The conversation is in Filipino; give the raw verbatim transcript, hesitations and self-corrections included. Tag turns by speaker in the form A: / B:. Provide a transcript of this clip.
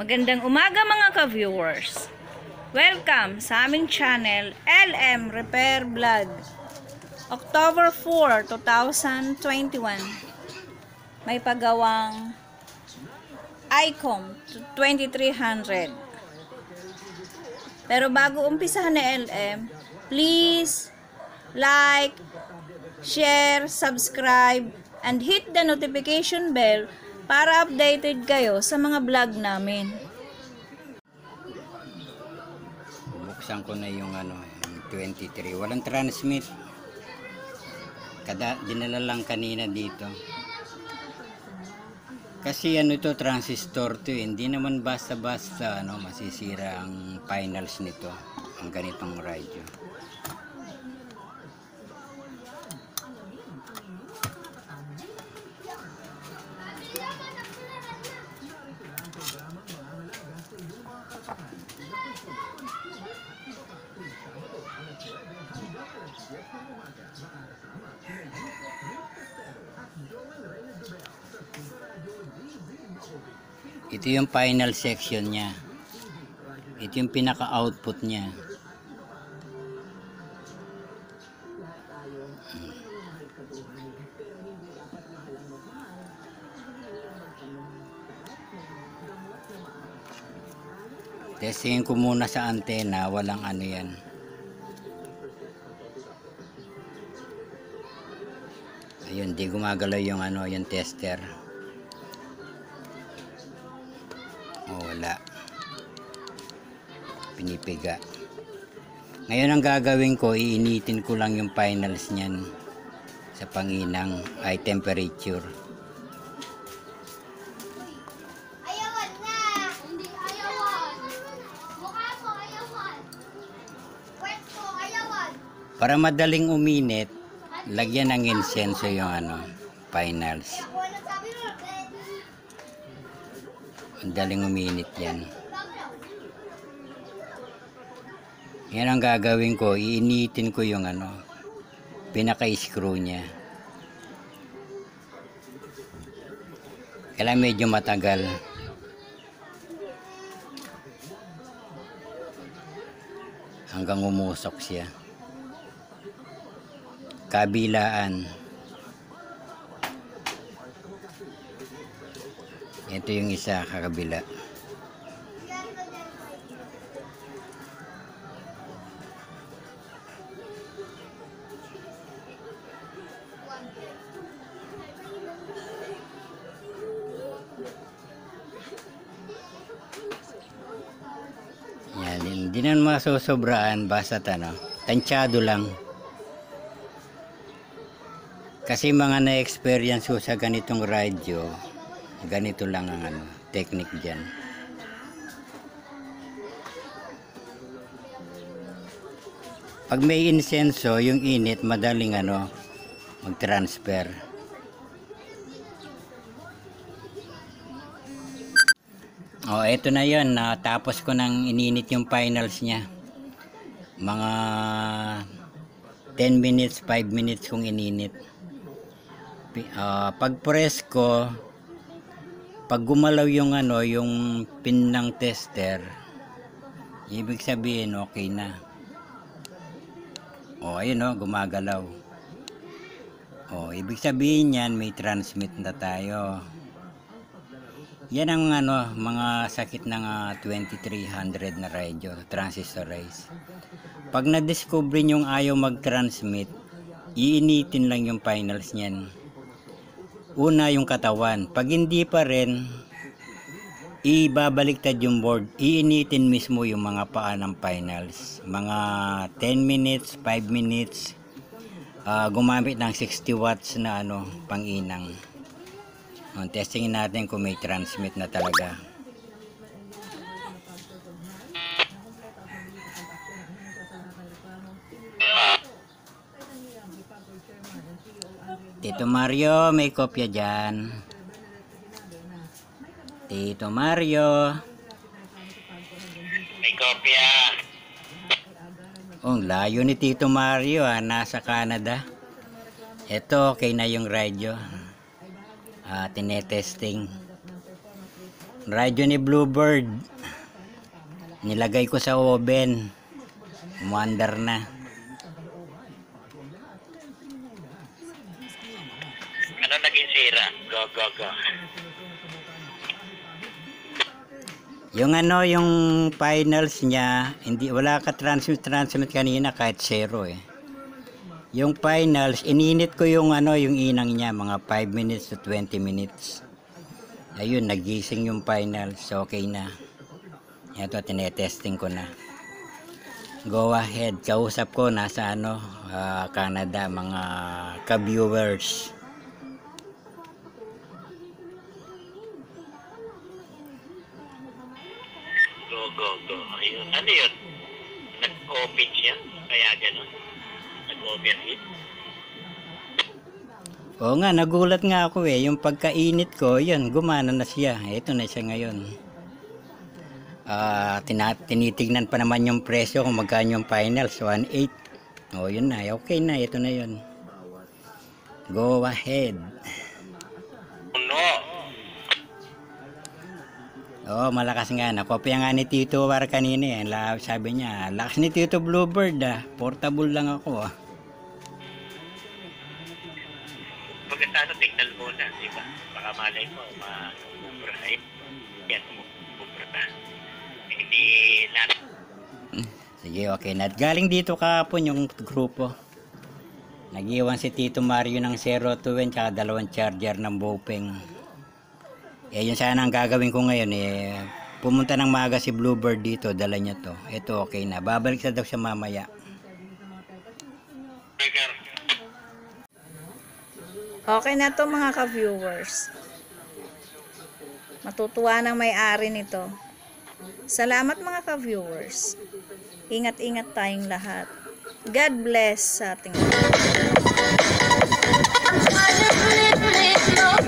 A: Magandang umaga mga ka-viewers. Welcome sa aming channel L M Repair Vlog. October fourth, two thousand twenty-one. May pagawang ICOM twenty-three hundred. Pero bago umpisahan ni L M, please like, share, subscribe, and hit the notification bell para updated kayo sa mga vlog namin.
B: Buksan ko na yung ano, yung twenty-three. Walang transmit. Kada dinala lang kanina dito. Kasi ano ito, transistor to, eh. Hindi naman basta-basta ano, masisira ang finals nito, ang ganitong radio. Ito yung final section niya. Ito yung pinaka-output niya. Testingin ko muna sa antena, walang ano yan. Ayun, di gumagalaw yung ano, yung tester. Oh, wala. Pinipiga. Ngayon ang gagawin ko, iinitin ko lang yung finals niyan sa panginang ay temperature.
C: Ayawan na! Hindi ayawan! Mukha ko ayawan! Wet ko ayawan!
B: Para madaling uminit, lagyan ng insenso yung ano, finals. Ang daling uminit yan. Yan ang gagawin ko, iinitin ko yung ano, pinaka-screw niya. Kailangan medyo matagal. Hanggang umusok siya. Kabilaan. Ito yung isa kakabila. Yan, hindi na masusobraan basta ano, tansyado lang. Kasi mga na-experience ko sa ganitong radio, ganito lang ang ano, technique dyan. Pag may insenso, yung init, madaling ano, mag-transfer. O, eto na yun. Natapos ko nang ininit yung finals niya. Mga ten minutes, five minutes kong ininit. Uh, pag press ko, pag gumalaw yung ano, yung pin ng tester, ibig sabihin okay na. O ayun o, gumagalaw. O ibig sabihin yan, may transmit na tayo. Yan ang ano, mga sakit ng uh, twenty-three hundred na radio, transistorize. Pag na-discover yung ayaw mag-transmit, iinitin lang yung finals niyan. Una yung katawan. Pag hindi pa rin, ibabaliktad yung board. Iinitin mismo yung mga paa ng finals. Mga ten minutes, five minutes. Uh, gumamit ng sixty watts na ano, panginang. Uh, testingin natin kung may transmit na talaga. Tito Mario, may kopya dyan. Tito Mario.
D: May kopya.
B: Oh, layo ni Tito Mario, ah, nasa Canada. Ito, okay na yung radio. Ah, tinetesting. Radyo ni Bluebird. Nilagay ko sa oven. Umandar na.
D: Ano naging sira? Go, go, go.
B: Yung ano, yung finals niya, hindi, wala ka transmit, transmit kanina kahit zero eh. Yung finals, ininit ko yung ano, yung inang niya, mga five minutes to twenty minutes. Ayun, nagising yung finals, okay na. Ito, tinetesting ko na. Go ahead, kausap ko, nasa ano, uh, Canada, mga ka-viewers.
D: Go, go, go. Ayun. Ano yun? Nag-open siya? Kaya gano'n? Nag-overheat?
B: Oo nga, nagulat nga ako eh. Yung pagkainit ko, yun, gumana na siya. Ito na siya ngayon. Ah, tina tinitignan pa naman yung presyo kung magkano yung finals, one eight. Oh, yun na. Okay na, ito na yun. Go ahead.
D: No.
B: Oh, malakas nga. Nakopya nga ni Tito War kanina eh. La- Sabi niya, lakas ni Tito Bluebird ah. Portable lang ako ah.
D: Pagkatapos tignan muna, di ba? Baka malay mo, ma-ubra na yun. Yan, ubra na. Hindi na.
B: Sige, okay na. Galing dito kahapon yung grupo. Nag-iwan si Tito Mario ng zero two and tsaka dalawang charger ng Bopeng. Eh, yun sana ang gagawin ko ngayon eh. Pumunta ng maaga si Bluebird dito, dala niya to. Ito okay na. Babalik sa daw siya mamaya.
D: Trigger.
A: Okay na to mga ka-viewers. Matutuwa ng may-ari nito. Salamat mga ka-viewers. Ingat-ingat tayong lahat. God bless sa ating lahat.